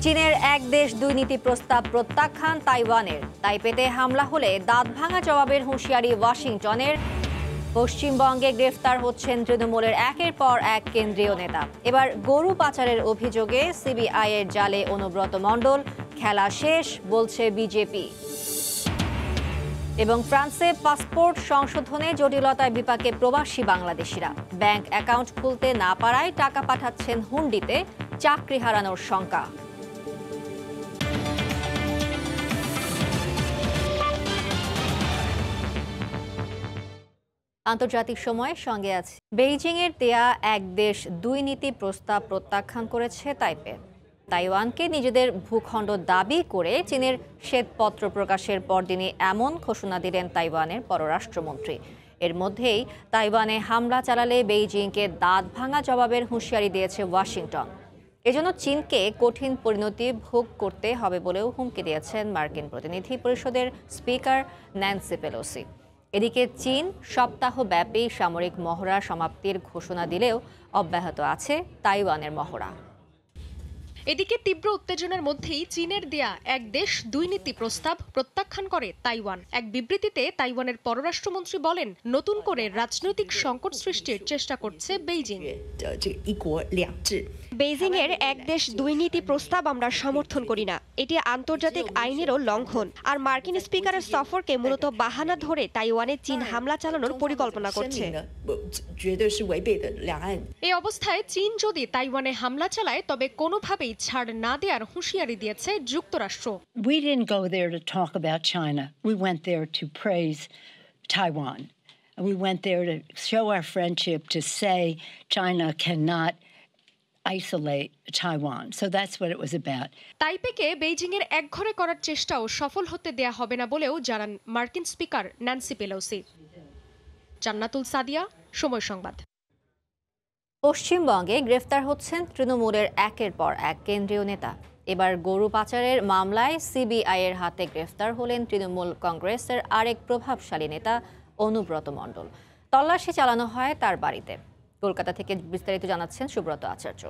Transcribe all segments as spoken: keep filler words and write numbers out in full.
চীনের এক দেশ দুই নীতি প্রস্তাব প্রত্যাখ্যান তাইওয়ানের। তাইপেতে হামলা হলে দাঁত ভাঙা জবাবের হুঁশিয়ারি ওয়াশিংটনের। পশ্চিমবঙ্গে গ্রেফতার হচ্ছেন তৃণমূলের একের পর এক কেন্দ্রীয় নেতা। এবার গরু পাচারের অভিযোগে সিবিআইয়ের জালে অনুব্রত মণ্ডল। খেলা শেষ বলছে বিজেপি। এবং ফ্রান্সে পাসপোর্ট সংশোধনে জটিলতায় বিপাকে প্রবাসী বাংলাদেশিরা। ব্যাংক অ্যাকাউন্ট খুলতে না পারায় টাকা পাঠাচ্ছেন হুন্ডিতে, চাকরি হারানোর শঙ্কা। আন্তর্জাতিক সময়ের সঙ্গে আছে। বেইজিংয়ের দেয়া এক দেশ দুই নীতি প্রস্তাব প্রত্যাখ্যান করেছে তাইপে। তাইওয়ানকে নিজেদের ভূখণ্ড দাবি করে চীনের শ্বেতপত্র প্রকাশের পরদিনই এমন ঘোষণা দিলেন তাইওয়ানের পররাষ্ট্রমন্ত্রী। এর মধ্যেই তাইওয়ানে হামলা চালালে বেইজিংকে দাঁত ভাঙা জবাবের হুঁশিয়ারি দিয়েছে ওয়াশিংটন। এজন্য চীনকে কঠিন পরিণতি ভোগ করতে হবে বলেও হুমকি দিয়েছেন মার্কিন প্রতিনিধি পরিষদের স্পিকার ন্যান্সি পেলোসি। এদিকে চীন সপ্তাহব্যাপী সামরিক মহড়া সমাপ্তির ঘোষণা দিলেও অব্যাহত আছে তাইওয়ানের মহড়া। এদিকে তীব্র উত্তেজনার মধ্যেই চীনের দেয়া এক দেশ দুই নীতি প্রস্তাব প্রত্যাখ্যান করে তাইওয়ান। এক বিবৃতিতে তাইওয়ানের পররাষ্ট্রমন্ত্রী বলেন, নতুন করে রাজনৈতিক সংকট সৃষ্টির চেষ্টা করছে বেইজিং। বেইজিং এর এক দেশ দুই নীতি প্রস্তাব আমরা সমর্থন করি না। এটি আন্তর্জাতিক আইনেরও লঙ্ঘন। আর মার্কিন স্পিকারের সফরকে মূলত বাহানা ধরে তাইওয়ানে চীন হামলা চালানোর পরিকল্পনা করছে। এই অবস্থায় চীন যদি তাইওয়ানে হামলা চালায় তবে কোনোভাবেই ছাড় না দেওয়ার হুঁশিয়ারি দিয়েছে যুক্তরাষ্ট্র। We didn't go there to talk about China. We went there to praise Taiwan. We went there to show our friendship, to say China cannot isolate Taiwan. So that's what it was about. তাইপেকে Beijing এর একঘরে করার চেষ্টাও সফল হতে দেয়া হবে না বলেও জানান মার্কিন speaker Nancy Pelosi. Jannatul Sadia, Somoy Sangbad. পশ্চিমবঙ্গে গ্রেফতার হচ্ছেন তৃণমূলের একের পর এক কেন্দ্রীয় নেতা। এবার গরু পাচারের মামলায় সিবিআইয়ের হাতে গ্রেফতার হলেন তৃণমূল কংগ্রেসের আরেক প্রভাবশালী নেতা অনুব্রত মণ্ডল। তল্লাশি চালানো হয় তার বাড়িতে। কলকাতা থেকে বিস্তারিত জানাচ্ছেন সুব্রত আচার্য।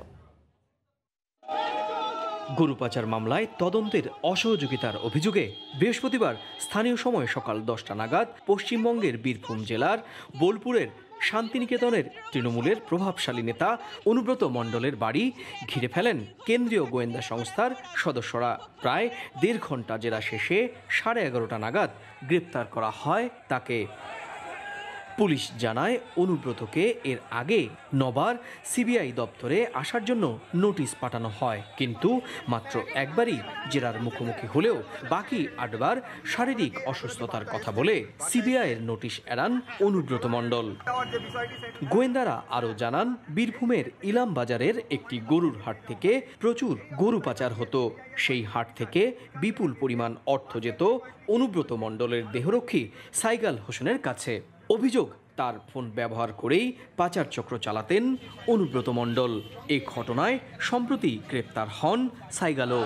গরু পাচার মামলায় তদন্তের অসহযোগিতার অভিযোগে বৃহস্পতিবার স্থানীয় সময় সকাল দশটা নাগাদ পশ্চিমবঙ্গের বীরভূম জেলার বোলপুরের শান্তিনিকেতনের তৃণমূলের প্রভাবশালী নেতা অনুব্রত মণ্ডলের বাড়ি ঘিরে ফেলেন কেন্দ্রীয় গোয়েন্দা সংস্থার সদস্যরা। প্রায় দেড় ঘন্টা জেরা শেষে সাড়ে এগারোটা নাগাদ গ্রেপ্তার করা হয় তাকে। পুলিশ জানায়, অনুব্রতকে এর আগে নবার সিবিআই দপ্তরে আসার জন্য নোটিশ পাঠানো হয়, কিন্তু মাত্র একবারই জেরার মুখোমুখি হলেও বাকি আটবার শারীরিক অসুস্থতার কথা বলে সিবিআইয়ের নোটিশ এড়ান অনুব্রত মণ্ডল। গোয়েন্দারা আরও জানান, বীরভূমের ইলাম বাজারের একটি গরুর হাট থেকে প্রচুর গরু পাচার হতো। সেই হাট থেকে বিপুল পরিমাণ অর্থ যেত অনুব্রত মণ্ডলের দেহরক্ষী সাইগাল হোসেনের কাছে। অভিযোগ, তার ফোন ব্যবহার করেই পাচার চক্র চালাতেন অনুব্রত মণ্ডল। এই ঘটনায় সম্প্রতি গ্রেপ্তার হন সাইগালও।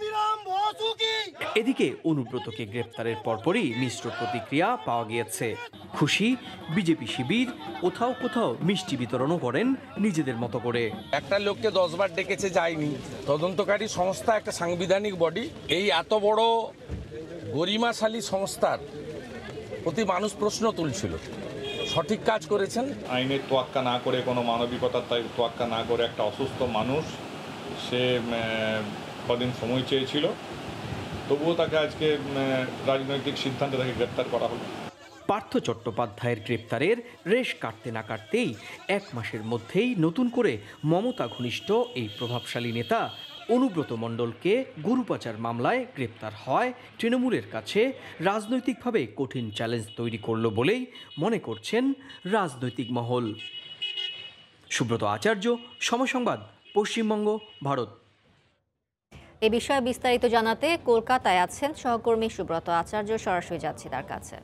এদিকে অনুব্রতকে গ্রেপ্তারের পরপরই মিশ্র প্রতিক্রিয়া পাওয়া গিয়েছে। খুশি বিজেপি শিবির, কোথাও কোথাও মিষ্টি বিতরণও করেন নিজেদের মতো করে। একটা লোককে দশবার ডেকেছে, যায়নি। তদন্তকারী সংস্থা একটা সাংবিধানিক বডি। এই এত বড় গরিমাশালী সংস্থার প্রতি মানুষ প্রশ্ন তুলছিল। সঠিক কাজ করেছেন। আইনের তোয়াক্কা না করে, কোনো মানবিকতার তাই তোয়াক্কা না করে একটা অসুস্থ মানুষ, সে কদিন সময় চেয়েছিল, তবুও তাকে আজকে রাজনৈতিক সিদ্ধান্তে তাকে গ্রেপ্তার করা হলো। পার্থ চট্টোপাধ্যায়ের গ্রেপ্তারের রেশ কাটতে না কাটতেই এক মাসের মধ্যেই নতুন করে মমতা ঘনিষ্ঠ এই প্রভাবশালী নেতা অনুব্রত মণ্ডলকে গরু পাচার মামলায় গ্রেপ্তার হয় তৃণমূলের কাছে রাজনৈতিকভাবে কঠিন চ্যালেঞ্জ তৈরি করল বলেই মনে করছেন রাজনৈতিক মহল। সুব্রত আচার্য, সময় সংবাদ, পশ্চিমবঙ্গ, ভারত। এ বিষয়ে বিস্তারিত জানাতে কলকাতায় আছেন সহকর্মী সুব্রত আচার্য। সরাসরি যাচ্ছি তার কাছে।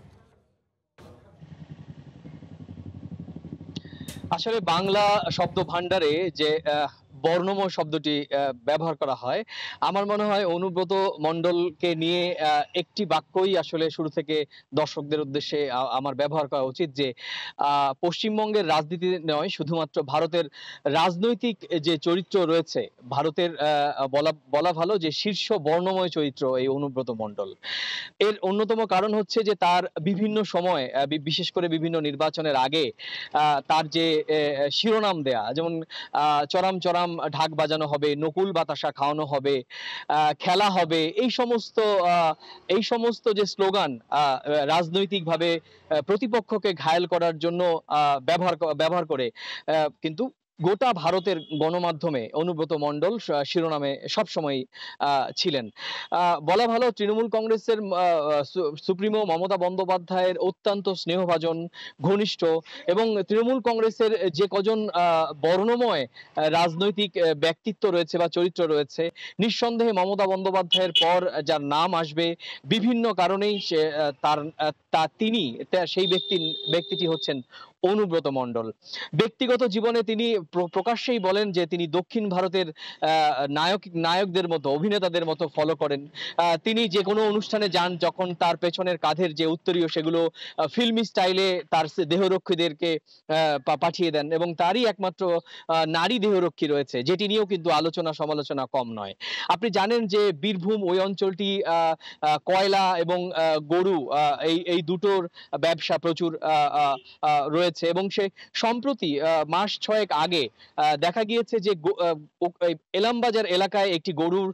আসলে বাংলা শব্দ ভান্ডারে যে বর্ণময় শব্দটি ব্যবহার করা হয়। আমার মনে হয় অনুব্রত মণ্ডলকে নিয়ে একটি বাক্যই আসলে শুরু থেকে দর্শকদের উদ্দেশ্যে আমার ব্যবহার করা উচিত, যে পশ্চিমবঙ্গের রাজনীতি নয়, শুধুমাত্র ভারতের রাজনৈতিক যে চরিত্র রয়েছে, ভারতের বলা বলা ভালো যে শীর্ষ বর্ণময় চরিত্র এই অনুব্রত মণ্ডল। এর অন্যতম কারণ হচ্ছে যে তার বিভিন্ন সময়, বিশেষ করে বিভিন্ন নির্বাচনের আগে তার যে শিরোনাম দেয়া, যেমন চরাম চরাম ঢাক বাজানো হবে, নকুল বাতাসা খাওয়ানো হবে, খেলা হবে, এই সমস্ত এই সমস্ত যে স্লোগান রাজনৈতিকভাবে প্রতিপক্ষকে ঘায়েল করার জন্য ব্যবহার ব্যবহার করে, কিন্তু গোটা ভারতের গণমাধ্যমে অনুব্রত মণ্ডল শিরোনামে সবসময় ছিলেন। বলা ভালো তৃণমূল কংগ্রেসের সুপ্রিমো মমতা বন্দ্যোপাধ্যায়ের অত্যন্ত স্নেহভাজন, ঘনিষ্ঠ, এবং তৃণমূল কংগ্রেসের যে কজন বর্ণময় রাজনৈতিক ব্যক্তিত্ব রয়েছে বা চরিত্র রয়েছে, নিঃসন্দেহে মমতা বন্দ্যোপাধ্যায়ের পর যার নাম আসবে বিভিন্ন কারণেই তার তা তিনি সেই ব্যক্তি ব্যক্তিটি হচ্ছেন অনুব্রত মণ্ডল। ব্যক্তিগত জীবনে তিনি প্রকাশ্যেই বলেন যে তিনি দক্ষিণ ভারতের নায়ক নায়কদের মতো, অভিনেতাদের মতো ফলো করেন। তিনি যে কোনো অনুষ্ঠানে যান, যখন তার পেছনের কাঁধের যে উত্তরীয় সেগুলো ফিল্মি স্টাইলে তার দেহরক্ষীদেরকে পাঠিয়ে দেন, এবং তারই একমাত্র নারী দেহরক্ষী রয়েছে, যেটি নিয়েও কিন্তু আলোচনা সমালোচনা কম নয়। আপনি জানেন যে বীরভূম ওই অঞ্চলটি কয়লা এবং গরু এই এই দুটোর ব্যবসা প্রচুর রয়েছে, এবং সে সম্প্রতি মাস ছয়েক আগে দেখা গিয়েছে যে এলামবাজার এলাকায় একটি গরুর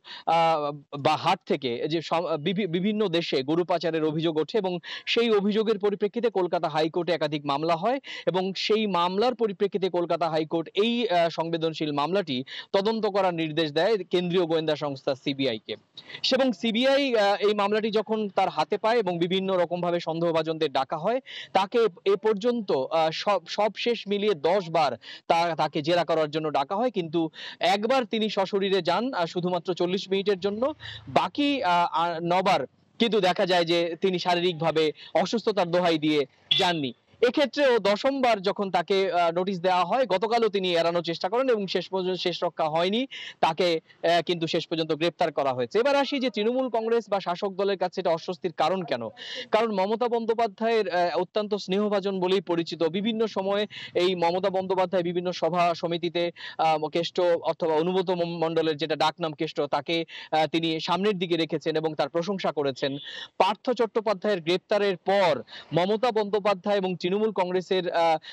বা হাট থেকে যে বিভিন্ন দেশে গরু পাচারের অভিযোগ ওঠে, এবং সেই অভিযোগের পরিপ্রেক্ষিতে কলকাতা হাইকোর্টে একাধিক মামলা হয়, এবং সেই মামলার পরিপ্রেক্ষিতে কলকাতা হাইকোর্ট এই সংবেদনশীল মামলাটি তদন্ত করার নির্দেশ দেয় কেন্দ্রীয় গোয়েন্দা সংস্থা সিবিআই কে। এবং সিবিআই এই মামলাটি যখন তার হাতে পায় এবং বিভিন্ন রকম ভাবে সন্দেহভাজনদের ডাকা হয়, তাকে এ পর্যন্ত সব সব শেষ মিলিয়ে দশ বার তাকে জেরা করার জন্য ডাকা হয়, কিন্তু একবার তিনি সশরীরে যান শুধুমাত্র চল্লিশ মিনিটের জন্য, বাকি নবার কিন্তু দেখা যায় যে তিনি শারীরিকভাবে অসুস্থতার দোহাই দিয়ে যাননি। এক্ষেত্রেও দশমবার যখন তাকে নোটিশ দেওয়া হয়, গতকালও তিনি এড়ানোর চেষ্টা করেন এবং শেষ পর্যন্ত শেষ রক্ষা হয়নি, তাকে কিন্তু শেষ পর্যন্ত গ্রেপ্তার করা হয়েছে। এবার আসি যে তৃণমূল কংগ্রেস বা শাসক দলের কাছে এটা অস্বস্তির কারণ কেন? কারণ মমতা বন্দ্যোপাধ্যায়ের অত্যন্ত স্নেহভাজন বলেই পরিচিত। বিভিন্ন সময়ে এই মমতা বন্দ্যোপাধ্যায় বিভিন্ন সভা সমিতিতে কেষ্ট অথবা অনুব্রত মণ্ডলের যেটা ডাকনাম কেষ্ট, তাকে তিনি সামনের দিকে রেখেছেন এবং তার প্রশংসা করেছেন। পার্থ চট্টোপাধ্যায়ের গ্রেপ্তারের পর মমতা বন্দ্যোপাধ্যায় এবং তৃণমূল কংগ্রেসের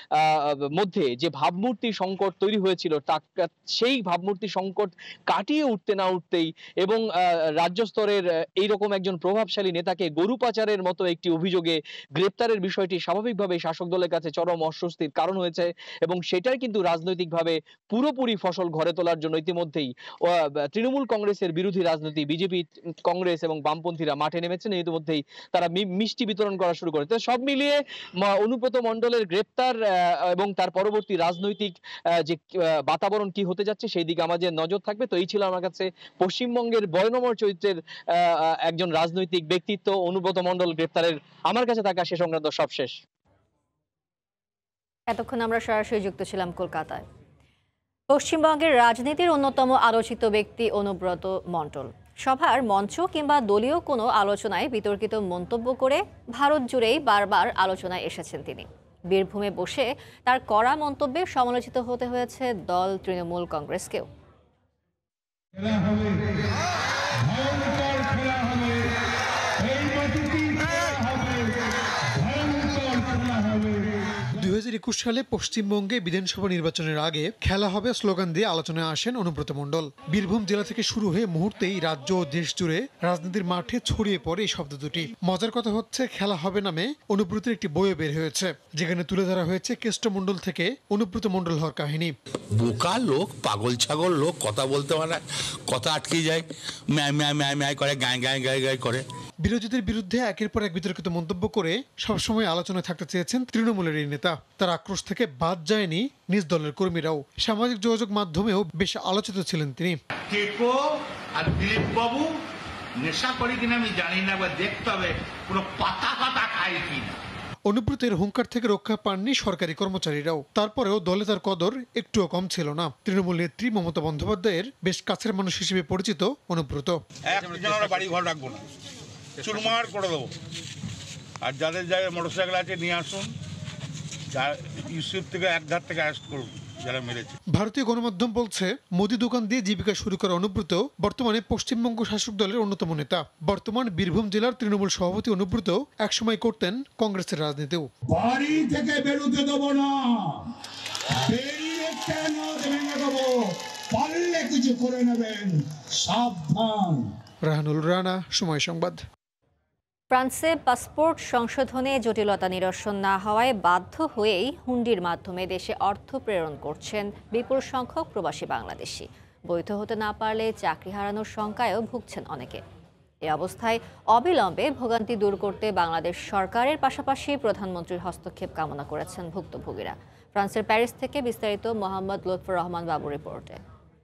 মধ্যে যে ভাবমূর্তি সংকট তৈরি হয়েছিল, সেই ভাবমূর্তি সংকট কাটিয়ে উঠতে না উঠতেই এবং রাজ্য স্তরের এইরকম একজন প্রভাবশালী নেতাকে গরু পাচারের মতো একটি অভিযোগে গ্রেপ্তারের বিষয়টি স্বাভাবিকভাবে শাসক দলের কাছে চরম অস্বস্তির কারণ হয়েছে, এবং সেটাই কিন্তু রাজনৈতিকভাবে পুরোপুরি ফসল ঘরে তোলার জন্য ইতিমধ্যেই তৃণমূল কংগ্রেসের বিরোধী রাজনীতি বিজেপি, কংগ্রেস এবং বামপন্থীরা মাঠে নেমেছেন। ইতিমধ্যেই তারা মিষ্টি বিতরণ করা শুরু করেছে। সব মিলিয়ে অনুব্রত মণ্ডলের গ্রেপ্তার এবং তার পরবর্তী রাজনৈতিক যে বাতাবরণ কি হতে যাচ্ছে সেই দিকে আমাদের নজর থাকবে। তো এই ছিল আমার কাছে পশ্চিমবঙ্গের বর্ণময় চরিত্রের একজন রাজনৈতিক ব্যক্তিত্ব অনুব্রত মণ্ডল গ্রেপ্তারের আমার কাছে থাকা সে সংক্রান্ত সবশেষ। এতক্ষণ আমরা সরাসরি যুক্ত ছিলাম কলকাতায়। পশ্চিমবঙ্গের রাজনীতির অন্যতম আলোচিত ব্যক্তি অনুব্রত মণ্ডল সভার মঞ্চ কিংবা দলীয় কোনো আলোচনায় বিতর্কিত মন্তব্য করে ভারত জুড়েই বারবার আলোচনায় এসেছেন তিনি। বীরভূমে বসে তার কড়া মন্তব্যে সমালোচিত হতে হয়েছে দল তৃণমূল কংগ্রেসকেও। দুই হাজার একুশ সালে পশ্চিমবঙ্গে বিধানসভা নির্বাচনের আগে খেলা হবে স্লোগান দিয়ে আলোচনায় আসেন অনুব্রত মণ্ডল। বীরভূম জেলা থেকে শুরু হয়ে মুহূর্তেই রাজ্য ও দেশ জুড়ে রাজনীতির মাঠে ছড়িয়ে পড়ে এই শব্দ দুটি। মজার কথা হচ্ছে খেলা হবে নামে অনুব্রতের একটি বইও বের হয়েছে, যেখানে তুলে ধরা হয়েছে কেষ্টমণ্ডল থেকে অনুব্রত মণ্ডল হওয়ার কাহিনী। বোকা লোক, পাগল ছাগল লোক, কথা বলতে পারে, কথা আটকে যায়, ম্যায় ম্যায় ম্যায় ম্যায় করে, গায়ে গায়ে গায়ে গায়ে করে। বিরোধীদের বিরুদ্ধে একের পর এক বিতর্কিত মন্তব্য করে সবসময় আলোচনায় থাকতে চেয়েছেন তৃণমূলের এই নেতা। তার আক্রোশ থেকে বাদ যায়নি নিজ দলের কর্মীরাও। সামাজিক যোগাযোগ মাধ্যমেও বেশ আলোচিত ছিলেন তিনি। কেকো আর দিলীপ বাবু নেশা করে কিনা আমি জানি না, বা দেখতে হবে কোনো পাতা পাতা খায় কিনা। অনুব্রতের হুঙ্কার থেকে রক্ষা পাননি সরকারি কর্মচারীরাও। তারপরেও দলে তার কদর একটুও কম ছিল না। তৃণমূল নেত্রী মমতা বন্দ্যোপাধ্যায়ের বেশ কাছের মানুষ হিসেবে পরিচিত অনুব্রত। বাড়ি ঘর রাখবো না, চুরমার করে দেবো। আর যাদের জায়গায় মোটরসাইকেল আছে নিয়ে আসুন, ইউসুফ থেকে এক ধার থেকে অ্যারেস্ট করুন যারা মেরেছে। ভারতীয় গণমাধ্যম বলছে, মুদি দোকান দিয়ে জীবিকা শুরু করা অনুব্রত বর্তমানে পশ্চিমবঙ্গ শাসক দলের অন্যতম নেতা। বর্তমান বীরভূম জেলার তৃণমূল সভাপতি অনুব্রত একসময় করতেন কংগ্রেসের রাজনীতিও। বাড়ি থেকে বেরোতে দেবো না, বেরিয়ে কেন ভেঙে দেবো, পারলে কিছু করে নেবেন, সাবধান। রাহানুল রানা, সময় সংবাদ। ফ্রান্সে পাসপোর্ট সংশোধনে জটিলতা নিরসন না হওয়ায় বাধ্য হয়েই হুন্ডির মাধ্যমে দেশে অর্থ প্রেরণ করছেন বিপুল সংখ্যক প্রবাসী বাংলাদেশি। বৈধ হতে না পারলে চাকরি হারানোর শঙ্কায়ও ভুগছেন অনেকে। এ অবস্থায় অবিলম্বে ভোগান্তি দূর করতে বাংলাদেশ সরকারের পাশাপাশি প্রধানমন্ত্রীর হস্তক্ষেপ কামনা করেছেন ভুক্তভোগীরা। ফ্রান্সের প্যারিস থেকে বিস্তারিত মোহাম্মদ লুৎফর রহমান বাবু রিপোর্টে।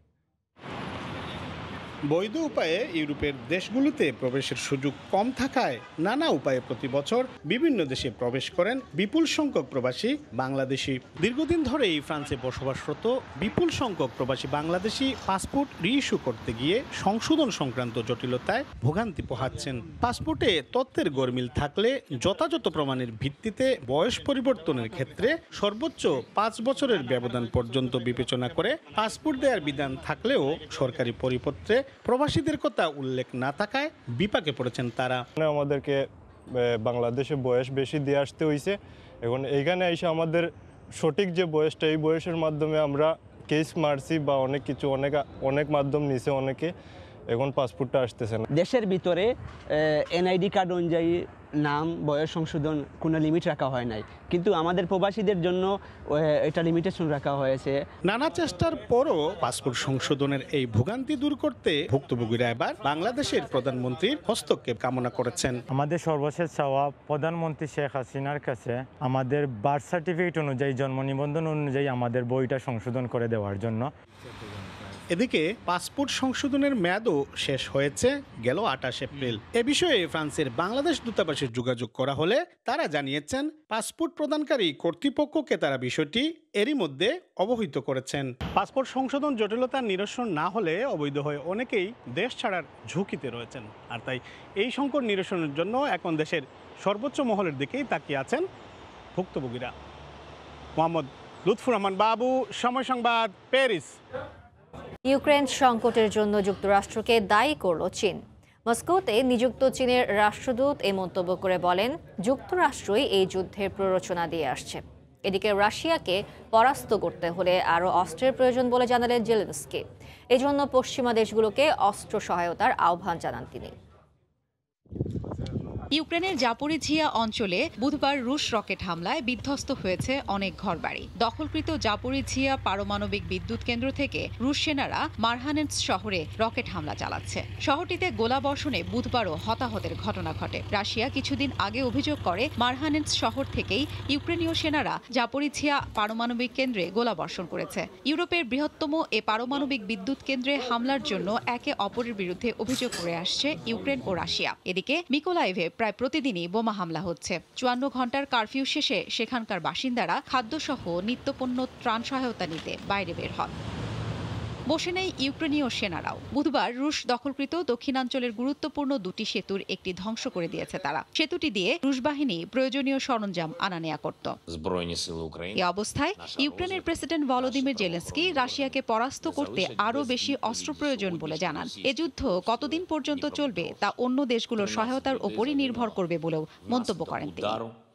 বৈধ উপায়ে ইউরোপের দেশগুলোতে প্রবেশের সুযোগ কম থাকায় নানা উপায়ে প্রতি বছর বিভিন্ন দেশে প্রবেশ করেন বিপুল সংখ্যক প্রবাসী বাংলাদেশি। দীর্ঘদিন ধরেই ফ্রান্সে বসবাসরত বিপুল সংখ্যক প্রবাসী বাংলাদেশি পাসপোর্ট রিইস্যু করতে গিয়ে সংশোধন সংক্রান্ত জটিলতায় ভোগান্তি পোহাচ্ছেন। পাসপোর্টে তথ্যের গরমিল থাকলে যথাযথ প্রমাণের ভিত্তিতে বয়স পরিবর্তনের ক্ষেত্রে সর্বোচ্চ পাঁচ বছরের ব্যবধান পর্যন্ত বিবেচনা করে পাসপোর্ট দেওয়ার বিধান থাকলেও সরকারি পরিপত্রে প্রবাসীদের কথা উল্লেখ না থাকায় বিপাকে পড়েছেন তারা। আমাদেরকে বাংলাদেশে বয়স বেশি দিয়ে আসতে হয়েছে। এখন এইখানে এসে আমাদের সঠিক যে বয়সটা, এই বয়সের মাধ্যমে আমরা কেস মারছি বা অনেক কিছু অনেক অনেক মাধ্যম নিছে অনেকে, এখন পাসপোর্টটা আসতেছে না। দেশের ভিতরে এনআইডি কার্ড অনুযায়ী নাম বয়স সংশোধন কোনো লিমিট রাখা হয় নাই, কিন্তু আমাদের প্রবাসীদের জন্য এটা লিমিটেশন রাখা হয়েছে। নানা চেষ্টার পরও পাসপোর্ট সংশোধনের এই ভোগান্তি দূর করতে ভুক্তভোগীরা এবার বাংলাদেশের প্রধানমন্ত্রীর হস্তক্ষেপ কামনা করেছেন। আমাদের সর্বশেষ চাওয়া প্রধানমন্ত্রী শেখ হাসিনার কাছে আমাদের বার্থ সার্টিফিকেট অনুযায়ী, জন্ম নিবন্ধন অনুযায়ী আমাদের বইটা সংশোধন করে দেওয়ার জন্য। এদিকে পাসপোর্ট সংশোধনের মেয়াদও শেষ হয়েছে গেল আঠাশ এপ্রিল। এ বিষয়ে ফ্রান্সের বাংলাদেশ দূতাবাসে যোগাযোগ করা হলে তারা জানিয়েছেন পাসপোর্ট প্রদানকারী কর্তৃপক্ষকে তারা বিষয়টি এরই মধ্যে অবহিত করেছেন। পাসপোর্ট সংশোধন জটিলতা নিরসন না হলে অবৈধ হয়ে অনেকেই দেশ ছাড়ার ঝুঁকিতে রয়েছেন। আর তাই এই সংকট নিরসনের জন্য এখন দেশের সর্বোচ্চ মহলের দিকেই তাকিয়ে আছেন ভুক্তভোগীরা। মোহাম্মদ লুৎফর রহমান বাবু, সময় সংবাদ, প্যারিস। ইউক্রেন সংকটের জন্য যুক্তরাষ্ট্রকে দায়ী করল চীন। মস্কোতে নিযুক্ত চীনের রাষ্ট্রদূত এই মন্তব্য করে বলেন, যুক্তরাষ্ট্রই এই যুদ্ধের প্ররোচনা দিয়ে আসছে। এদিকে রাশিয়াকে পরাস্ত করতে হলে আরও অস্ত্রের প্রয়োজন বলে জানালেন জেলেনস্কি। এজন্য পশ্চিমা দেশগুলোকে অস্ত্র সহায়তার আহ্বান জানান তিনি। ইউক্রেনের জাপোরিঝিয়া অঞ্চলে বুধবার রুশ রকেট হামলায় বিধ্বস্ত হয়েছে অনেক ঘরবাড়ি। দখলকৃত জাপোরিঝিয়া পারমাণবিক বিদ্যুৎ কেন্দ্র থেকে রুশ সেনারা মারহানেটস শহরে রকেট হামলা চালাচ্ছে। শহরটিতে গোলাবর্ষণে বুধবারও হতাহতের ঘটনা ঘটে। রাশিয়া কিছুদিন আগে অভিযোগ করে মারহানেটস শহর থেকেই ইউক্রেনীয় সেনারা জাপোরিঝিয়া পারমাণবিক কেন্দ্রে গোলাবর্ষণ করেছে। ইউরোপের বৃহত্তম এ পারমাণবিক বিদ্যুৎ কেন্দ্রে হামলার জন্য একে অপরের বিরুদ্ধে অভিযোগ করে আসছে ইউক্রেন ও রাশিয়া। এদিকে মিকোলাইভে প্রায় প্রতিদিনই বোমা হামলা হচ্ছে। চুয়ান্ন ঘন্টার কারফিউ শেষে সেখানকার বাসিন্দারা খাদ্যসহ নিত্যপণ্য ত্রাণ সহায়তা নিতে বাইরে বের হন। বসে নেই ইউক্রেনীয় সেনারাও। বুধবার রুশ দখলকৃত দক্ষিণাঞ্চলের গুরুত্বপূর্ণ দুটি সেতুর একটি ধ্বংস করে দিয়েছে তারা। সেতুটি দিয়ে রুশ বাহিনী প্রয়োজনীয় সরঞ্জাম আনা নেয়া করত। এই অবস্থায় ইউক্রেনের প্রেসিডেন্ট ভলোদিমির জেলেনস্কি রাশিয়াকে পরাস্ত করতে আরও বেশি অস্ত্র প্রয়োজন বলে জানান। এ যুদ্ধ কতদিন পর্যন্ত চলবে তা অন্য দেশগুলোর সহায়তার ওপরই নির্ভর করবে বলেও মন্তব্য করেন তিনি।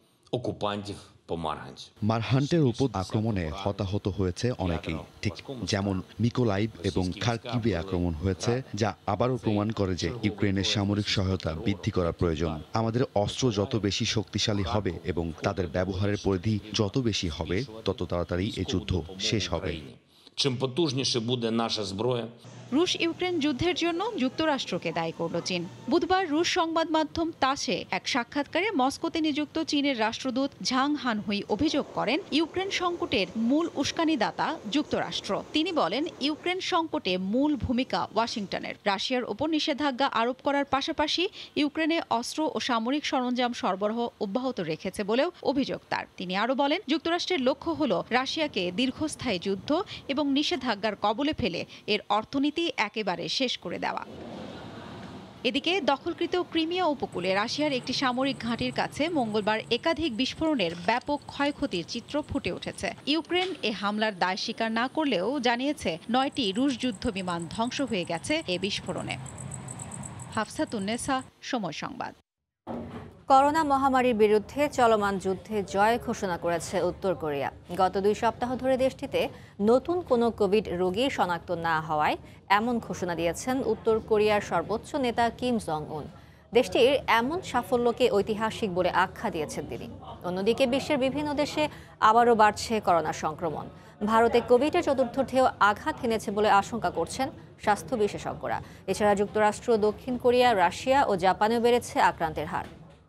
মারহান্টের উপর আক্রমণে হতাহত হয়েছে অনেকেই, ঠিক যেমন মিকোলাইভ এবং খার্কিভে আক্রমণ হয়েছে, যা আবারও প্রমাণ করে যে ইউক্রেনের সামরিক সহায়তা বৃদ্ধি করা প্রয়োজন। আমাদের অস্ত্র যত বেশি শক্তিশালী হবে এবং তাদের ব্যবহারের পরিধি যত বেশি হবে, তত তাড়াতাড়ি এই যুদ্ধ শেষ হবে। чим потужніше буде наша зброя. রুশ ইউক্রেন যুদ্ধের জন্য যুক্তরাষ্ট্রকে দায়ী করল চীন। বুধবার রুশ সংবাদ মাধ্যম তাসে এক সাক্ষাৎকারে মস্কোতে নিযুক্ত চীনের রাষ্ট্রদূত ঝাং হানহুই অভিযোগ করেন ইউক্রেন সংকটের মূল উস্কানিদাতা যুক্তরাষ্ট্র। তিনি বলেন ইউক্রেন সংকটে মূল ভূমিকা ওয়াশিংটনের। রাশিয়ার ওপর নিষেধাজ্ঞা আরোপ করার পাশাপাশি ইউক্রেনে অস্ত্র ও সামরিক সরঞ্জাম সরবরাহ অব্যাহত রেখেছে বলেও অভিযোগ তার। তিনি আরও বলেন যুক্তরাষ্ট্রের লক্ষ্য হল রাশিয়াকে দীর্ঘস্থায়ী যুদ্ধ এবং নিষেধাজ্ঞার কবলে ফেলে এর অর্থনীতি একেবারে শেষ করে দেওয়া। এদিকে দখলকৃত ক্রিমিয়া উপকূলে রাশিয়ার একটি সামরিক ঘাঁটির কাছে মঙ্গলবার একাধিক বিস্ফোরণের ব্যাপক ক্ষয়ক্ষতির চিত্র ফুটে উঠেছে। ইউক্রেন এ হামলার দায় স্বীকার না করলেও জানিয়েছে নয়টি রুশ যুদ্ধ বিমান ধ্বংস হয়ে গেছে এ বিস্ফোরণে। হাফসাতুন্নেসা, সময় সংবাদ। করোনা মহামারীর বিরুদ্ধে চলমান যুদ্ধে জয় ঘোষণা করেছে উত্তর কোরিয়া। গত দুই সপ্তাহ ধরে দেশটিতে নতুন কোনো কোভিড রোগী শনাক্ত না হওয়ায় এমন ঘোষণা দিয়েছেন উত্তর কোরিয়ার সর্বোচ্চ নেতা কিম জং উন। দেশটির এমন সাফল্যকে ঐতিহাসিক বলে আখ্যা দিয়েছেন তিনি। অন্যদিকে বিশ্বের বিভিন্ন দেশে আবারও বাড়ছে করোনা সংক্রমণ। ভারতে কোভিডের চতুর্থ ঢেউ আঘাত হেনেছে বলে আশঙ্কা করছেন স্বাস্থ্য বিশেষজ্ঞরা। এছাড়া যুক্তরাষ্ট্র, দক্ষিণ কোরিয়া, রাশিয়া ও জাপানেও বেড়েছে আক্রান্তের হার।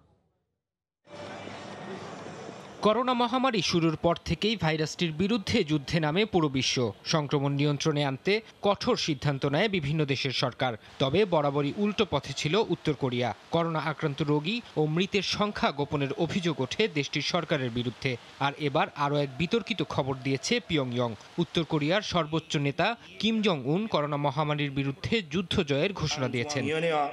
করোনা মহামারী শুরুর পর থেকেই ভাইরাসটির বিরুদ্ধে যুদ্ধে নামে পুরো বিশ্ব। সংক্রমণ নিয়ন্ত্রণে আনতে কঠোর সিদ্ধান্ত নেয় বিভিন্ন দেশের সরকার। তবে বরাবরই উল্টো পথে ছিল উত্তর কোরিয়া। করোনা আক্রান্ত রোগী ও মৃতের সংখ্যা গোপনের অভিযোগ ওঠে দেশটির সরকারের বিরুদ্ধে। আর এবার আরও এক বিতর্কিত খবর দিয়েছে পিয়ংইয়ং। উত্তর কোরিয়ার সর্বোচ্চ নেতা কিম জং উন করোনা মহামারীর বিরুদ্ধে যুদ্ধ জয়ের ঘোষণা দিয়েছেন।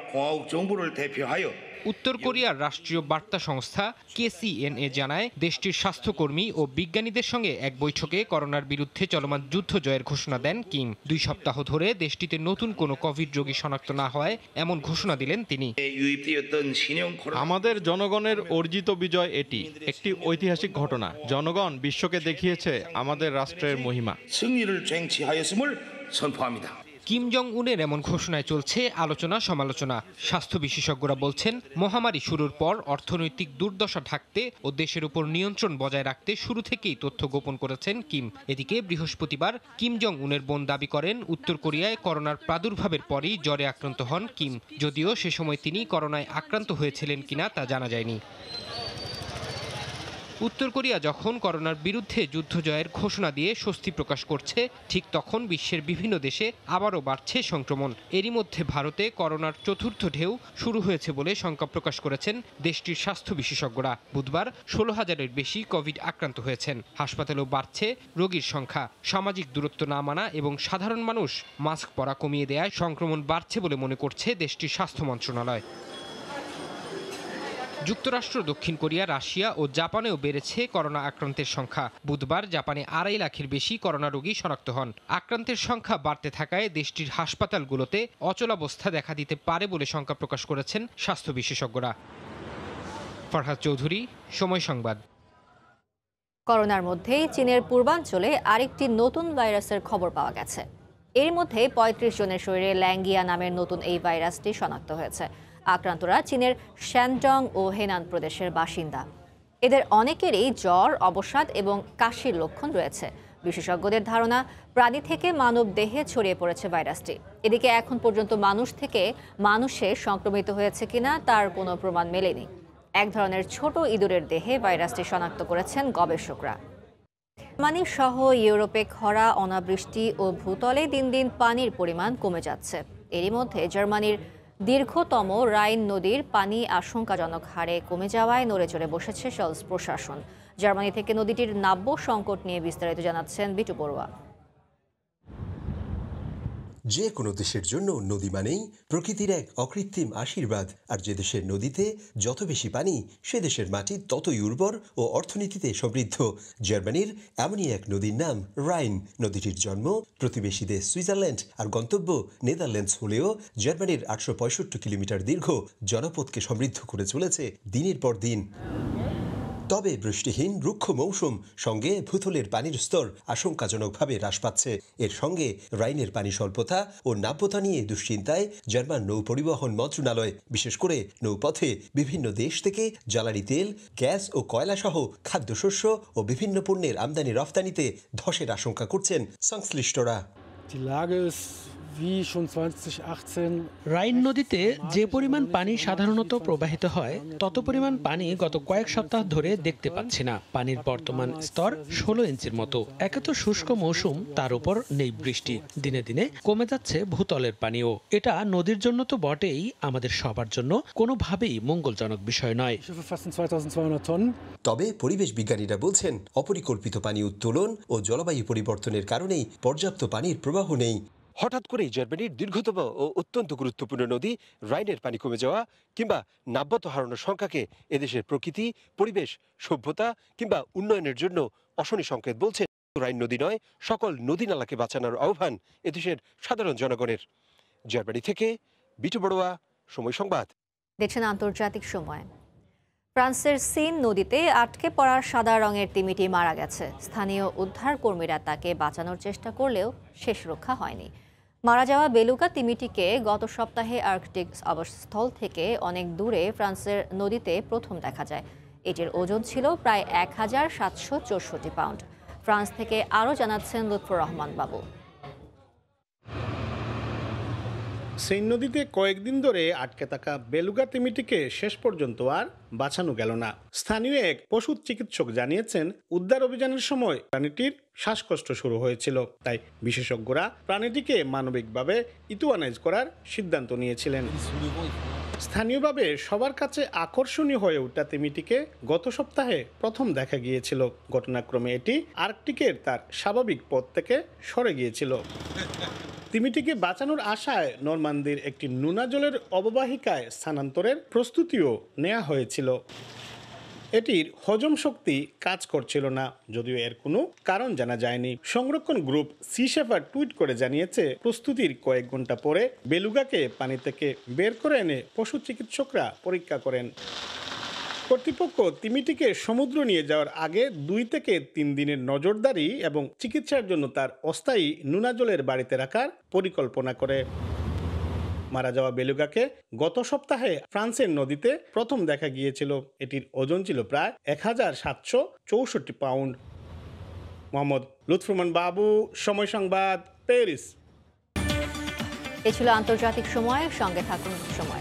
উত্তর কোরিয়ার রাষ্ট্রীয় বার্তা সংস্থা কেসিএনএ জানায় দেশটির স্বাস্থ্যকর্মী ও বিজ্ঞানীদের সঙ্গে এক বৈঠকে করোনার বিরুদ্ধে চলমান যুদ্ধ জয়ের ঘোষণা দেন কিম। দুই সপ্তাহ ধরে দেশটিতে নতুন কোনো কোভিড রোগী শনাক্ত না হওয়ায় এমন ঘোষণা দিলেন তিনি। আমাদের জনগণের অর্জিত বিজয় এটি একটি ঐতিহাসিক ঘটনা। জনগণ বিশ্বকে দেখিয়েছে আমাদের রাষ্ট্রের মহিমা। কিম জং উনের এমন ঘোষণায় চলছে আলোচনা সমালোচনা। স্বাস্থ্য বিশেষজ্ঞরা বলছেন মহামারী শুরুর পর অর্থনৈতিক দুর্দশা ঢাকতে ও দেশের উপর নিয়ন্ত্রণ বজায় রাখতে শুরু থেকেই তথ্য গোপন করেছেন কিম। এদিকে বৃহস্পতিবার কিম জং উনের বোন দাবি করেন উত্তর কোরিয়ায় করোনার প্রাদুর্ভাবের পরই জ্বরে আক্রান্ত হন কিম। যদিও সে সময় তিনি করোনায় আক্রান্ত হয়েছিলেন কিনা তা জানা যায়নি। উত্তর কোরিয়া যখন করোনার বিরুদ্ধে যুদ্ধ জয়ের ঘোষণা দিয়ে স্বস্তি প্রকাশ করছে, ঠিক তখন বিশ্বের বিভিন্ন দেশে আবারও বাড়ছে সংক্রমণ। এরই মধ্যে ভারতে করোনার চতুর্থ ঢেউ শুরু হয়েছে বলে শঙ্কা প্রকাশ করেছেন দেশটির স্বাস্থ্য বিশেষজ্ঞরা। বুধবার ষোলো হাজারের বেশি কোভিড আক্রান্ত হয়েছেন। হাসপাতালেও বাড়ছে রোগীর সংখ্যা। সামাজিক দূরত্ব না মানা এবং সাধারণ মানুষ মাস্ক পরা কমিয়ে দেওয়ায় সংক্রমণ বাড়ছে বলে মনে করছে দেশটির স্বাস্থ্য মন্ত্রণালয়। যুক্তরাষ্ট্র, দক্ষিণ কোরিয়া, রাশিয়া ও জাপানেও বেড়েছে করোনা আক্রান্তের সংখ্যা। বুধবার জাপানে আড়াই লাখের বেশি করোনা রোগী শনাক্ত হন। আক্রান্তের সংখ্যা বাড়তে থাকায় দেশটির হাসপাতালগুলোতে অচলাবস্থা দেখা দিতে পারে বলে শঙ্কা প্রকাশ করেছেন স্বাস্থ্য বিশেষজ্ঞরা। ফরহাদ চৌধুরী, সময় সংবাদ। করোনার মধ্যেই চীনের পূর্বাঞ্চলে আরেকটি নতুন ভাইরাসের খবর পাওয়া গেছে। এর মধ্যে পঁয়ত্রিশ জনের শরীরে ল্যাঙ্গিয়া নামের নতুন এই ভাইরাসটি শনাক্ত হয়েছে। আক্রান্তরা চীনের শ্যানডং ও হেনান প্রদেশের বাসিন্দা। এদের অনেকেরই জ্বর, অবসাদ এবং কাশির লক্ষণ রয়েছে। বিশেষজ্ঞদের ধারণা প্রাণী থেকে মানব দেহে ছড়িয়ে পড়েছে ভাইরাসটি। এদিকে এখন পর্যন্ত মানুষ থেকে মানুষে সংক্রমিত হয়েছে কিনা তার কোনো প্রমাণ মেলেনি। এক ধরনের ছোট ইঁদুরের দেহে ভাইরাসটি শনাক্ত করেছেন গবেষকরা। জার্মানি সহ ইউরোপে খরা, অনাবৃষ্টি ও ভূতলে দিন দিন পানির পরিমাণ কমে যাচ্ছে। এরই মধ্যে জার্মানির দীর্ঘতম রাইন নদীর পানি আশঙ্কাজনক হারে কমে যাওয়ায় নড়েচড়ে বসেছে শলস প্রশাসন। জার্মানি থেকে নদীটির নাব্য সংকট নিয়ে বিস্তারিত জানাচ্ছেন বিটু বড়ুয়া। যে কোনো দেশের জন্য নদী মানেই প্রকৃতির এক অকৃত্রিম আশীর্বাদ। আর যে দেশের নদীতে যত বেশি পানি, সে দেশের মাটি ততই উর্বর ও অর্থনীতিতে সমৃদ্ধ। জার্মানির এমনই এক নদীর নাম রাইন। নদীটির জন্ম প্রতিবেশী দেশ সুইজারল্যান্ড আর গন্তব্য নেদারল্যান্ডস হলেও জার্মানির আটশো পঁয়ষট্টি কিলোমিটার দীর্ঘ জনপদকে সমৃদ্ধ করে চলেছে দিনের পর দিন। তবে বৃষ্টিহীন রুক্ষ মৌসুম সঙ্গে ভূতলের পানির স্তর আশঙ্কাজনকভাবে হ্রাস পাচ্ছে। এর সঙ্গে রাইনের পানি স্বল্পতা ও নাব্যতা নিয়ে দুশ্চিন্তায় জার্মান নৌ পরিবহন মন্ত্রণালয়। বিশেষ করে নৌপথে বিভিন্ন দেশ থেকে জ্বালানি তেল, গ্যাস ও কয়লা সহ খাদ্যশস্য ও বিভিন্ন পণ্যের আমদানি রফতানিতে ধসের আশঙ্কা করছেন সংশ্লিষ্টরা। রাইন নদীতে যে পরিমাণ পানি সাধারণত প্রবাহিত হয় তত পরিমাণ পানি গত কয়েক সপ্তাহ ধরে দেখতে পাচ্ছি না। পানির বর্তমান স্তর ষোলো ইঞ্চির মতো। একে তো শুষ্ক মৌসুম, তার উপর নেই বৃষ্টি। দিনে দিনে কমে যাচ্ছে ভূতলের পানিও। এটা নদীর জন্য তো বটেই, আমাদের সবার জন্য কোনোভাবেই মঙ্গলজনক বিষয় নয়। তবে পরিবেশ বিজ্ঞানীরা বলছেন, অপরিকল্পিত পানি উত্তোলন ও জলবায়ু পরিবর্তনের কারণেই পর্যাপ্ত পানির প্রবাহ নেই। হঠাৎ করেই জার্মানির দীর্ঘতম ও অত্যন্ত গুরুত্বপূর্ণ নদী রাইনের পানি কমে যাওয়া কিংবা নাব্যতা হারানোর সংখ্যাকে এদেশের প্রকৃতি, পরিবেশ, সভ্যতা কিংবা উন্নয়নের জন্য অশনি সংকেত বলছে। রাইন নদী নয়, সকল নদী নালাকে বাঁচানোর আহ্বান এদেশের সাধারণ জনগণের। জার্মানি থেকে বিটু বড়ুয়া, সময় সংবাদ। দেখছেন আন্তর্জাতিক সময়। ফ্রান্সের সিন নদীতে আটকে পড়া সাদা রঙের তিমিটি মারা গেছে। স্থানীয় উদ্ধার কর্মীরা তাকে বাঁচানোর চেষ্টা করলেও শেষ রক্ষা হয়নি। মারা যাওয়া বেলুকা তিমিটিকে গত সপ্তাহে আর্কটিক আবাসস্থল থেকে অনেক দূরে ফ্রান্সের নদীতে প্রথম দেখা যায়। এটির ওজন ছিল প্রায় এক হাজার সাতশো চৌষট্টি পাউন্ড। ফ্রান্স থেকে আরও জানাচ্ছেন লুৎফর রহমান বাবু। সেই নদীতে কয়েকদিন ধরে আটকে থাকা বেলুগা তিমিটিকে শেষ পর্যন্ত আর বাঁচানো গেল না। স্থানীয় এক পশু চিকিৎসক জানিয়েছেন, উদ্ধার অভিযানের সময় প্রাণীটির শ্বাসকষ্ট শুরু হয়েছিল। তাই বিশেষজ্ঞরা প্রাণীটিকে মানবিকভাবে ইউথ্যানাইজ করার সিদ্ধান্ত নিয়েছিলেন। স্থানীয়ভাবে সবার কাছে আকর্ষণীয় হয়ে ওঠা তিমিটিকে গত সপ্তাহে প্রথম দেখা গিয়েছিল। ঘটনাক্রমে এটি আর্কটিকের তার স্বাভাবিক পথ থেকে সরে গিয়েছিল। তিমিটিকে বাঁচানোর আশায় নরমান্দির একটি নোনা জলের অববাহিকায় স্থানান্তরের প্রস্তুতিও নেওয়া হয়েছিল। এটির হজম শক্তি কাজ করছিল না, যদিও এর কোনো কারণ জানা যায়নি। সংরক্ষণ গ্রুপ সি শেফার টুইট করে জানিয়েছে, প্রস্তুতির কয়েক ঘন্টা পরে বেলুগাকে পানি থেকে বের করে এনে পশু চিকিৎসকরা পরীক্ষা করেন। কর্তৃপক্ষ তিমিটিকে সমুদ্র নিয়ে যাওয়ার আগে দুই থেকে তিন দিনের নজরদারি এবং চিকিৎসার জন্য তার অস্থায়ী নোনা জলের বাড়িতে রাখার পরিকল্পনা করে। মারা যাওয়া বেলুগাকে গত সপ্তাহে ফ্রান্সের নদীতে প্রথম দেখা গিয়েছিল। এটির ওজন ছিল প্রায় এক হাজার সাতশো চৌষট্টি পাউন্ড। মোহাম্মদ লুৎফর রহমান বাবু, সময় সংবাদ, প্যারিস। এ ছিল আন্তর্জাতিক সময়। সঙ্গে থাকুন সময়।